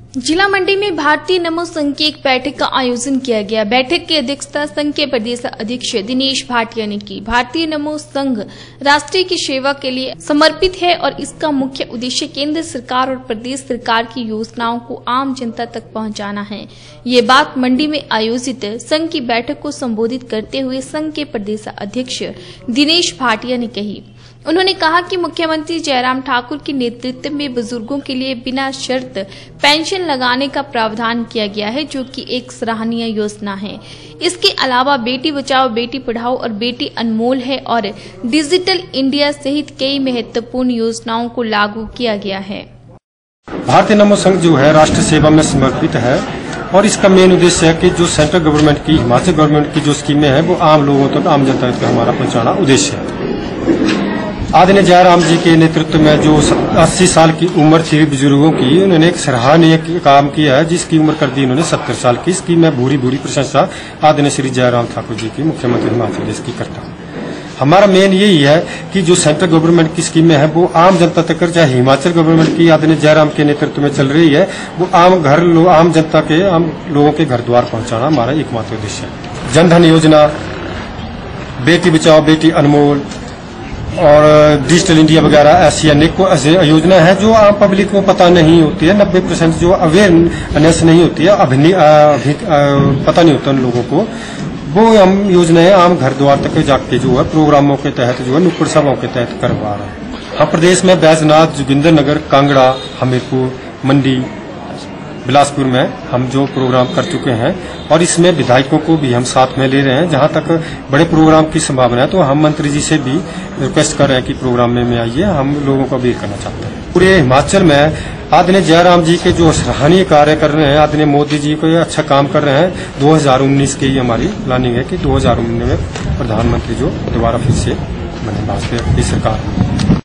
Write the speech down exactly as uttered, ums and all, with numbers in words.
जिला मंडी में भारतीय नमो संघ की एक बैठक का आयोजन किया गया। बैठक की अध्यक्षता संघ के प्रदेश अध्यक्ष दिनेश भाटिया ने की। भारतीय नमो संघ राष्ट्र की सेवा के लिए समर्पित है और इसका मुख्य उद्देश्य केंद्र सरकार और प्रदेश सरकार की योजनाओं को आम जनता तक पहुंचाना है। ये बात मंडी में आयोजित संघ की बैठक को संबोधित करते हुए संघ के प्रदेश अध्यक्ष दिनेश भाटिया ने कही। उन्होंने कहा कि मुख्यमंत्री जयराम ठाकुर के नेतृत्व में बुजुर्गों के लिए बिना शर्त पेंशन लगाने का प्रावधान किया गया है, जो कि एक सराहनीय योजना है। इसके अलावा बेटी बचाओ बेटी पढ़ाओ और बेटी अनमोल है और डिजिटल इंडिया सहित कई महत्वपूर्ण योजनाओं को लागू किया गया है। भारतीय नमो संघ जो है राष्ट्र सेवा में समर्पित है और इसका मेन उद्देश्य है कि जो सेंट्रल गवर्नमेंट की, हिमाचल गवर्नमेंट की जो स्कीमें हैं वो आम लोगों तक, आम जनता तक हमारा पहुंचाना उद्देश्य है। आदरणीय जयराम जी के नेतृत्व में जो अस्सी साल की उम्र थी बुजुर्गों की, उन्होंने एक सराहनीय काम किया है, जिसकी उम्र कर दी इन्होंने सत्तर साल की। इसकी मैं भूरी भूरी प्रशंसा आदरणीय श्री जयराम ठाकुर जी की, मुख्यमंत्री हिमाचल प्रदेश की करता हूँ। हमारा मेन यही है कि जो सेंट्रल गवर्नमेंट की स्कीमें हैं वो आम जनता तक, चाहे हिमाचल गवर्नमेंट की आदरणीय जयराम के नेतृत्व में चल रही है, वो आम घर लो, आम जनता के, आम लोगों के घर द्वार पहुंचाना हमारा एकमात्र उद्देश्य है। जनधन योजना, बेटी बचाओ बेटी अनमोल और डिजिटल इंडिया वगैरह ऐसी अनेकों योजना है जो आम पब्लिक को पता नहीं होती है। नब्बे परसेंट जो अवेयरनेस नहीं होती है, अभी पता नहीं होता उन लोगों को, वो हम योजनाएं आम घर द्वार तक जाके जो है प्रोग्रामों के तहत, जो है नुक्कड़ सभाओं के तहत करवा रहे हैं। हम प्रदेश में बैजनाथ, जोगिंद्रनगर, कांगड़ा, हमीरपुर, मंडी, बिलासपुर में हम जो प्रोग्राम कर चुके हैं और इसमें विधायकों को भी हम साथ में ले रहे हैं। जहां तक बड़े प्रोग्राम की संभावना है तो हम मंत्री जी से भी रिक्वेस्ट कर रहे हैं कि प्रोग्राम में, में आइए, हम लोगों को अवेयर करना चाहते हैं। पूरे हिमाचल में आदरणीय जयराम जी के जो सराहनीय कार्य कर रहे हैं, आदरणीय मोदी जी को अच्छा काम कर रहे हैं। दो हजार उन्नीस की हमारी प्लानिंग है कि दो हजार उन्नीस में प्रधानमंत्री जो दोबारा फिर से बने, वाजपेयी की सरकार